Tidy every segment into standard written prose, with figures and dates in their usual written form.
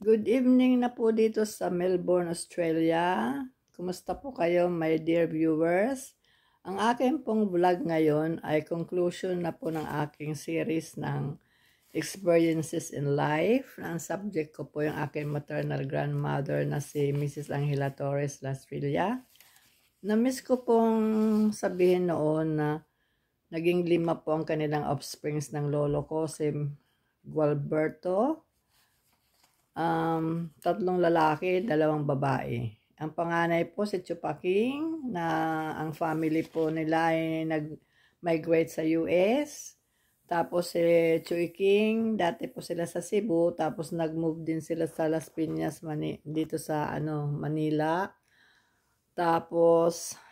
Good evening na po dito sa Melbourne, Australia. Kumusta po kayo, my dear viewers? Ang akin pong vlog ngayon ay conclusion na po ng aking series ng experiences in life. Ang subject ko po yung aking maternal grandmother na si Mrs. Angela Torres Lasrilla. Na-miss ko pong sabihin noon na naging 5 po ang kanilang offsprings ng lolo ko, si Gualberto. 3 lalaki, 2 babae. Ang panganay po si Chupaking, na ang family po nila ay nag-migrate sa US. Tapos si Chuy King, dati po sila sa Cebu, tapos nag-move din sila sa Las Piñas, dito sa Manila. Tapos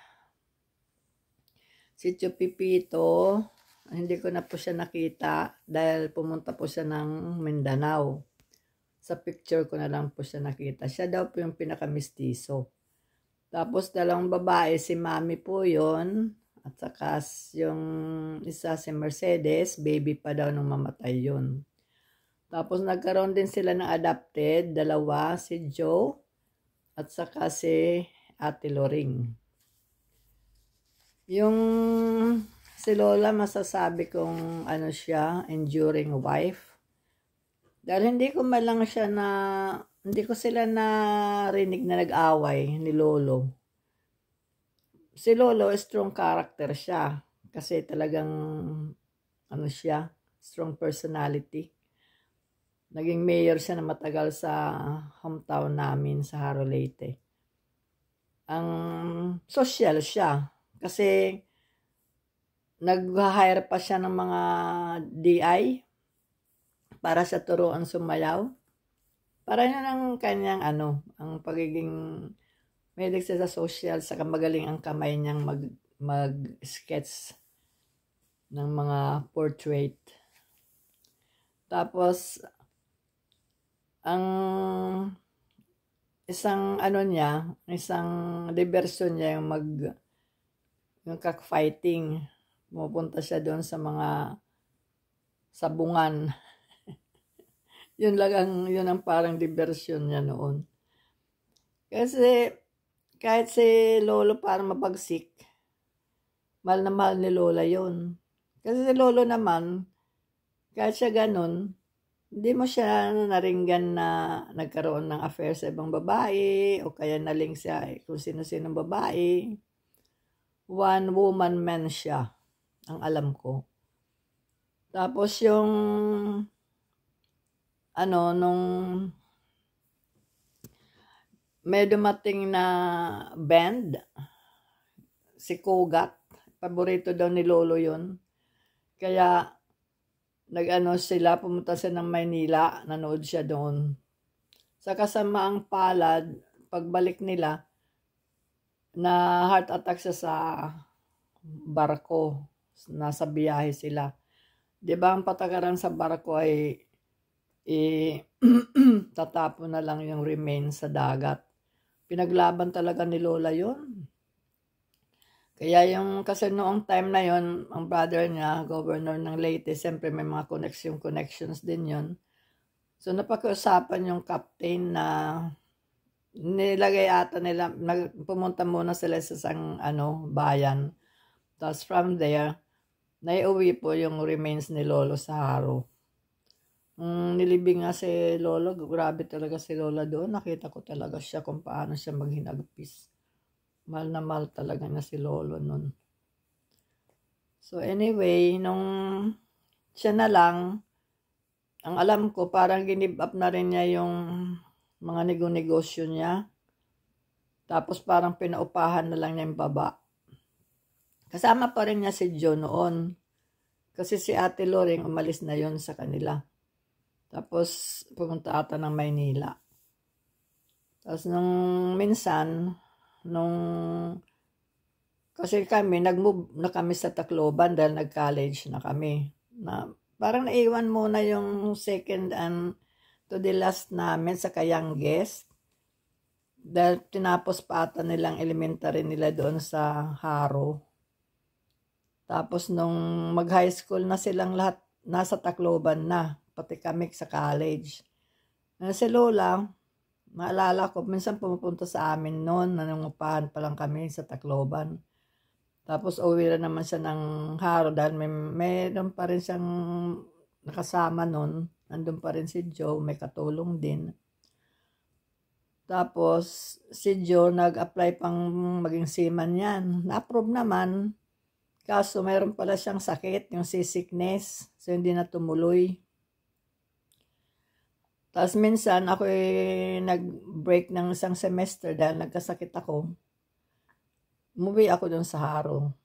si Chupipito, hindi ko na po siya nakita dahil pumunta po siya ng Mindanao. Sa picture ko na lang po siya nakita. Siya daw po yung pinakamistiso. Tapos 2 babae, si Mami po yon, at saka yung isa si Mercedes, baby pa daw nung mamatay yun. Tapos nagkaroon din sila ng adopted, 2, si Joe at saka si Ate Loring. Yung si Lola, masasabi kong siya, enduring wife. Dahil hindi ko sila narinig na nag-away ni Lolo. Si Lolo, strong character siya. Kasi talagang, siya, strong personality. Naging mayor siya na matagal sa hometown namin sa Haro Leyte. Ang social siya. Kasi, nag-hire pa siya ng mga DI, para sa turuan sumayaw. Para yun ang kanyang ang pagiging mahilig siya sa social, saka magaling ang kamay niyang mag-sketch ng mga portrait. Tapos, ang isang isang diversion niya yung cockfighting. Pumupunta siya doon sa mga sabungan. Yun ang parang diversion niya noon. Kasi, kahit si Lolo parang mabagsik, mahal na mahal ni Lola yun. Kasi si Lolo naman, kahit siya ganun, hindi mo siya naringgan na nagkaroon ng affair sa ibang babae, o kaya naling siya kung sino-sinong babae. One woman man siya, ang alam ko. Tapos yung nung may dumating na band, si Kogat, paborito daw ni Lolo yun. Kaya, sila, pumunta sila ng Maynila, nanood siya doon. Sa kasamaang palad, pagbalik nila, na heart attack siya sa barko, nasa biyahe sila. Diba ang patakaran sa barko ay tatapon na lang yung remains sa dagat. Pinaglaban talaga ni Lola yun. Kaya kasi noong time na yon, ang brother niya, governor ng Leyte, siyempre may mga connections din yon. So napakiusapan yung captain na nilagay ata nila, pumunta muna sila sa isang bayan. Tapos from there, naiuwi po yung remains ni Lolo sa Haro. Nilibing nga si Lolo, grabe talaga si Lola doon. Nakita ko talaga siya kung paano siya maghinagpis. Mahal na mahal talaga na si Lolo noon. So anyway, nung siya na lang, ang alam ko parang ginib up na rin niya yung mga negosyo niya. Tapos parang pinaupahan na lang niya yung baba. Kasama pa rin niya si Joe noon. Kasi si Ate Loring umalis na yon sa kanila. Tapos, pumunta ata ng Maynila. Tapos, minsan, kasi kami, nag-move na kami sa Tacloban dahil nag-college na kami. Parang naiwan muna yung second and to the last namin sa youngest. Dahil tinapos pa ata nilang elementary nila doon sa Haro. Tapos, nung mag-high school na silang lahat, nasa Tacloban na. Pati kami sa college. Si Lola, maalala ko, minsan pumupunta sa amin noon, nangungupahan pa lang kami sa Tacloban. Tapos uwi na naman siya ng Haro dahil meron pa rin siyang nakasama noon. Nandun pa rin si Joe, may katulong din. Tapos si Joe nag-apply pang maging seaman yan. Na-approve naman. Kaso mayroon pala siyang sakit, yung seasickness. So hindi na tumuloy. Tapos minsan ako nag-break ng isang semester dahil nagkasakit ako. Umuwi ako dun sa Haro.